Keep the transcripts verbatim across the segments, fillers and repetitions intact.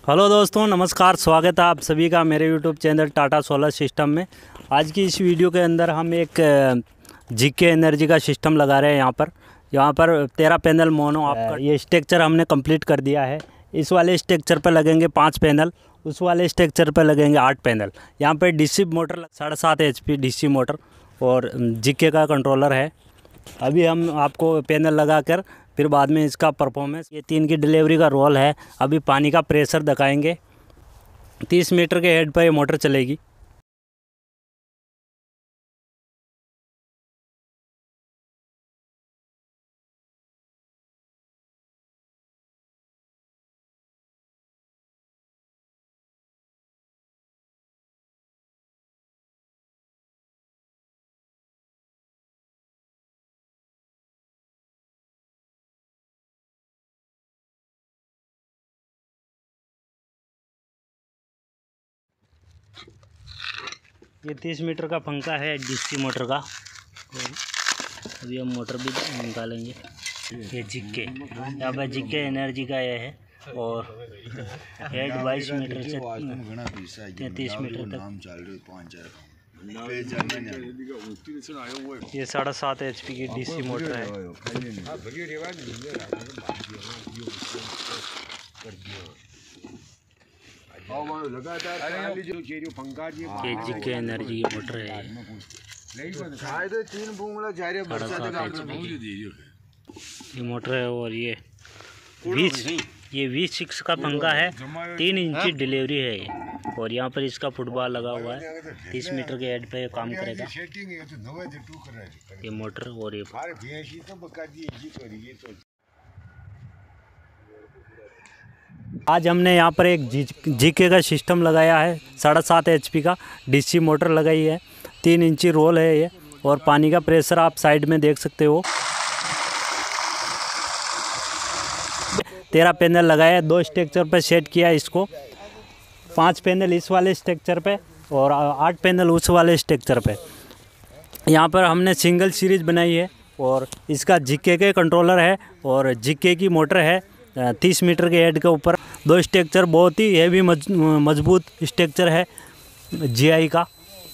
Hello दोस्तों, नमस्कार। स्वागत है आप सभी का मेरे YouTube channel Tata solar system में। आज की इस वीडियो के अंदर हम एक जीके एनर्जी का सिस्टम लगा रहे हैं। यहाँ पर यहाँ पर तेरह पैनल मोनो आपका ये स्ट्रक्चर हमने कंप्लीट कर दिया है। इस वाले स्ट्रक्चर पर लगेंगे पाँच पैनल, उस वाले स्ट्रक्चर पर लगेंगे आठ पैनल। यहाँ पर डीसी मोटर साढ़े सात एच पी डीसी मोटर और जीके का कंट्रोलर है। अभी हम आपको पैनल लगा कर फिर बाद में इसका परफॉर्मेंस, ये तीन की डिलीवरी का रोल है। अभी पानी का प्रेशर दिखाएंगे। तीस मीटर के हेड पर ये मोटर चलेगी। ये तीस मीटर का पंखा है डीसी मोटर का। अभी हम मोटर भी निकालेंगे। ये जिक्के, यहाँ पर जिक्के एनर्जी का ये है और हेड बाईस मीटर से तैंतीस मीटर तक। ये साढ़े सात एच पी की डीसी मोटर है। ये जीके एनर्जी की मोटर है। ये मोटर है और ये बीस ये वी सिक्स का पंखा है। तीन इंची डिलीवरी है ये। और यहाँ पर इसका फुटबॉल लगा हुआ है। तीस मीटर के हेड पे ये काम करेगा। ये मोटर और ये आज हमने यहाँ पर एक जी जीके का सिस्टम लगाया है। साढ़े सात एच पी का डीसी मोटर लगाई है। तीन इंची रोल है ये। और पानी का प्रेशर आप साइड में देख सकते हो। तेरह पैनल लगाया, दो स्ट्रक्चर पर सेट किया इसको। पांच पैनल इस वाले स्ट्रक्चर पे और आठ पैनल उस वाले स्ट्रक्चर पे। यहाँ पर हमने सिंगल सीरीज बनाई है और इसका जीके के कंट्रोलर है और जीके की मोटर है। तीस मीटर के हेड के ऊपर दो स्ट्रक्चर, बहुत ही हैवी मजबूत स्ट्रक्चर है जीआई का।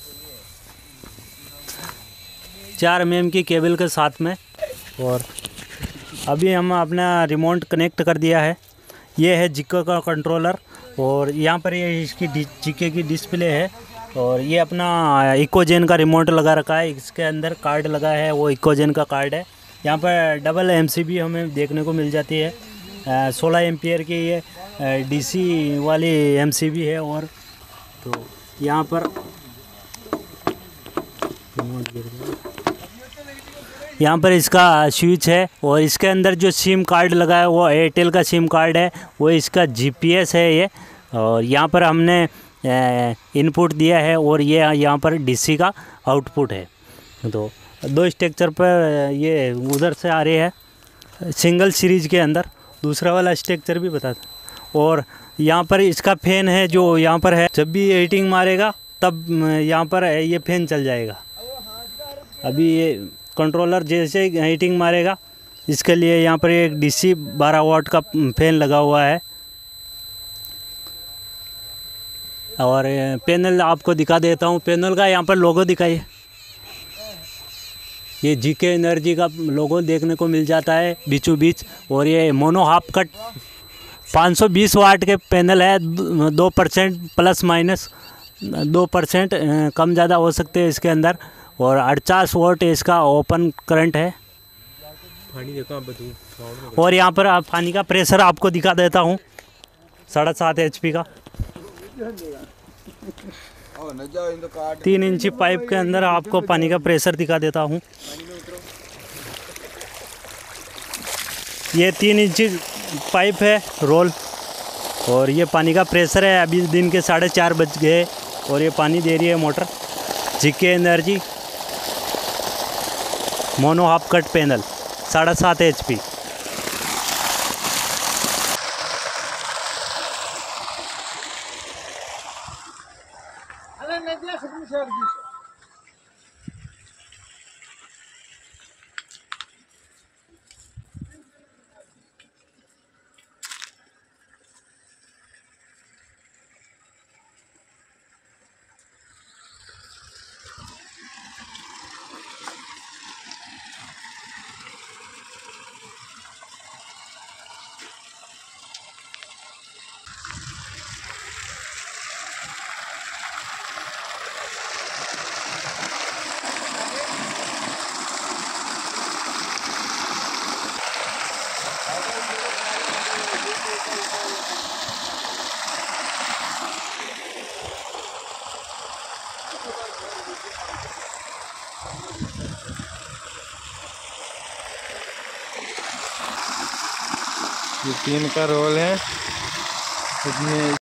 चार एम एम की केबल के साथ में। और अभी हम अपना रिमोट कनेक्ट कर दिया है। ये है जीके का कंट्रोलर और यहाँ पर ये इसकी जीके की डिस्प्ले है। और ये अपना इकोजेन का रिमोट लगा रखा है। इसके अंदर कार्ड लगा है, वो इकोजेन का कार्ड है। यहाँ पर डबल एमसीबी हमें देखने को मिल जाती है। सोलह एम्पियर की ये डीसी वाली एमसीबी है। और तो यहाँ पर यहाँ पर इसका स्विच है और इसके अंदर जो सिम कार्ड लगा है वो एयरटेल का सिम कार्ड है। वो इसका जीपीएस है ये। और यहाँ पर हमने इनपुट दिया है और ये यहाँ पर डीसी का आउटपुट है। तो दो स्ट्रक्चर पर ये उधर से आ रही है सिंगल सीरीज के अंदर। दूसरा वाला स्ट्रक्चर भी बता था। और यहाँ पर इसका फैन है जो यहाँ पर है। जब भी हीटिंग मारेगा तब यहाँ पर ये फैन चल जाएगा। अभी ये कंट्रोलर जैसे हीटिंग मारेगा इसके लिए यहाँ पर एक डीसी बारह वाट का फैन लगा हुआ है। और पैनल आपको दिखा देता हूँ। पैनल का यहाँ पर लोगो दिखाइए। ये जीके एनर्जी का लोगो देखने को मिल जाता है बीचों बीच। और ये मोनो हाफ कट पाँच सौ बीस वाट के पैनल है। दो परसेंट प्लस माइनस दो परसेंट कम ज़्यादा हो सकते हैं इसके अंदर। और अड़चास वोल्ट इसका ओपन करंट है। और यहाँ पर आप पानी का प्रेशर आपको दिखा देता हूँ। साढ़े सात एच पी का तीन इंची पाइप के अंदर आपको पानी का प्रेशर दिखा देता हूँ। ये तीन इंची पाइप है रोल और ये पानी का प्रेशर है। अभी दिन के साढ़े चार बज गए और ये पानी दे रही है motor. GK energy mono half cut panel साढ़े सात एच पी। ये तीन का रोल है इसमें।